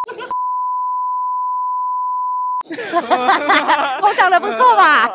我讲的不错吧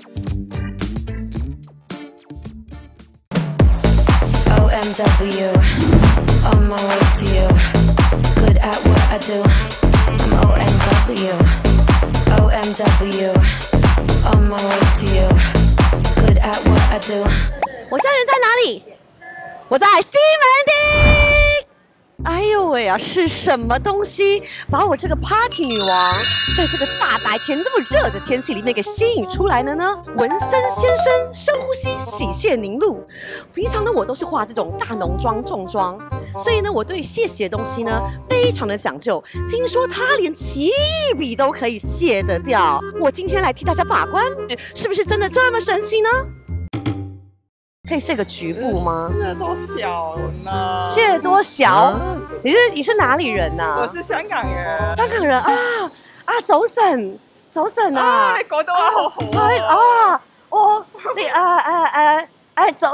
？OMW, on my way to you. Good at what I do. I'm OMW, OMW, on my way to you. Good at what I do. 我现在在哪里？我在西门町。哎呦喂啊！是什么东西把我这个 party 女王在这个大白天这么热的天气里面给吸引出来了呢？文森先生，深呼吸，洗卸凝露。平常呢，我都是化这种大浓妆重妆，所以呢，我对卸洗的东西呢非常的讲究。听说他连奇异笔都可以卸得掉，我今天来替大家把关，是不是真的这么神奇呢？可以卸个局部吗？ 卸多小呢？ 卸多小？你是哪里人呐？ 我是香港人。 香港人啊，走神啊！ 你講到我好好啊！我你走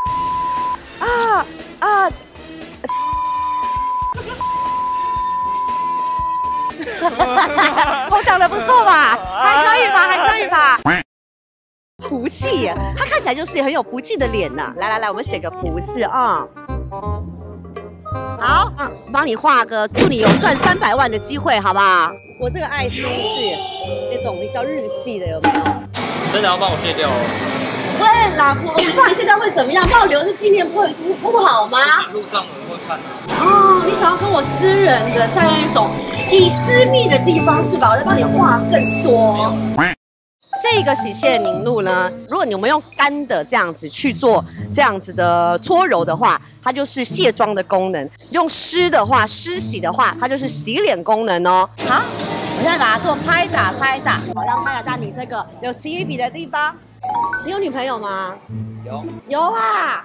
我讲的不错吧？还可以吧？福气耶，他看起来就是很有福气的脸呐。来，我们写个福字啊。好，帮你画个，祝你有赚300万的机会，好不好？我这个爱心是那种比较日系的，有没有？ 真的要帮我卸掉哦？ 不会啦，我帮你卸掉会怎么样？帮我留着纪念不好吗？ 路上我会看的。 哦，你想要跟我私人的，在那种以私密的地方是吧？我再帮你画更多。这个洗卸凝露呢，如果你们用干的这样子去做这样子的搓揉的话，它就是卸妆的功能；用湿的话，湿洗的话，它就是洗脸功能哦。好，我现在把它做拍打，好像拍打到你这个有奇异笔的地方。你有女朋友吗？有啊！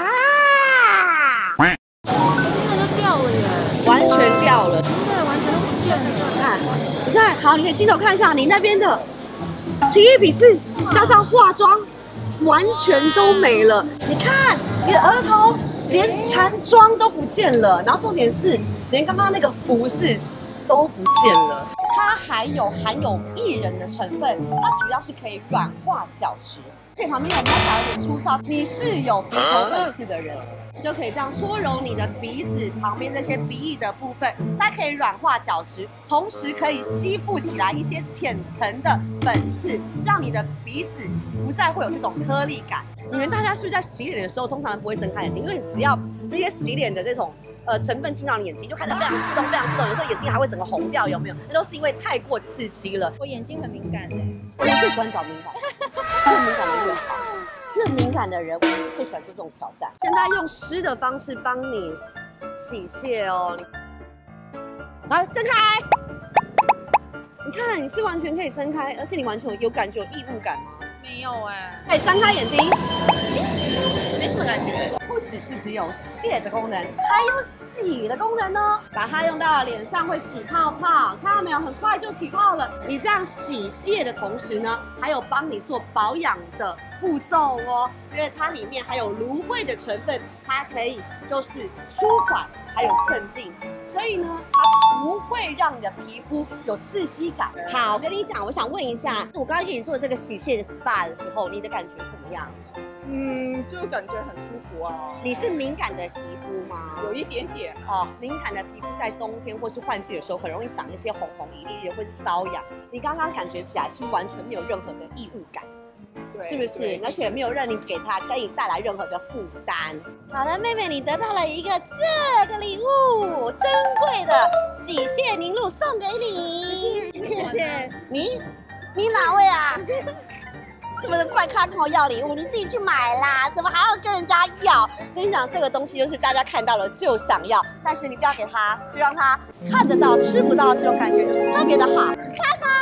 真的就掉了耶， 完全掉了， 对，完全不见了。 看，你再好，你可以镜头看一下你那边的。奇异笔是加上化妆，完全都没了。你看，你的额头连残妆都不见了，然后重点是连刚刚那个服饰都不见了。它含有薏仁的成分，它主要是可以软化角质。这旁边有没有打有点粗糙？你是有鼻头粉刺的人，就可以这样搓揉你的鼻子旁边这些鼻翼的部分，它可以软化角质，同时可以吸附起来一些浅层的粉刺，让你的鼻子不再会有这种颗粒感。你们大家是不是在洗脸的时候通常不会睁开眼睛？因为你只要这些洗脸的这种成分进到你眼睛，就开始非常自动，有时候眼睛还会整个红掉，有没有？那都是因为太过刺激了。 我眼睛很敏感的， 我最喜欢找敏感，越敏感的越好。越敏感的人，我们最喜欢做这种挑战。现在用湿的方式帮你洗卸哦。来，睁开。你看，你是完全可以睁开，而且你完全有感觉有异物感吗？ 没有哎， 哎，张开眼睛， 没什么感觉。 不只有卸的功能，还有洗的功能哦。把它用到脸上会起泡泡，看到没有？很快就起泡了。你这样洗卸的同时呢，还有帮你做保养的步骤哦，因为它里面还有芦荟的成分，它可以就是舒缓还有镇定，所以呢，它不会让你的皮肤有刺激感。好，我跟你讲，我想问一下，我刚刚给你做这个洗卸的 SPA 的时候，你的感觉怎么样？ 就感觉很舒服啊。 你是敏感的皮肤吗？ 有一点点哦，敏感的皮肤在冬天或是换季的时候，很容易长一些红红一粒粒，或是瘙痒。你刚刚感觉起来是不是完全没有任何的异物感？ 对， 是不是？而且没有让你给你带来任何的负担。好了，妹妹，你得到了一个这个礼物，珍贵的洗卸凝露送给你。 谢谢。 你哪位啊？这么快看跟我要礼物，你自己去买啦，怎么还要跟人家要？跟你讲，这个东西就是大家看到了就想要，但是你不要给他，就让他看得到吃不到，这种感觉就是特别的好。拜拜。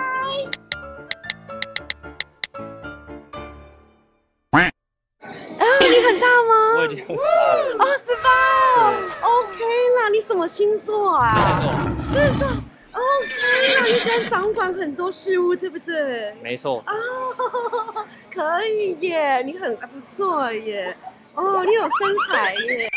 你很大吗？ 我已经28了。 28哦 ，OK 啦。你什么星座啊？狮子座。OK 啦，你喜欢掌管很多事物，对不对？ 没错。 哦，可以耶，你很不错耶。哦，你有身材耶。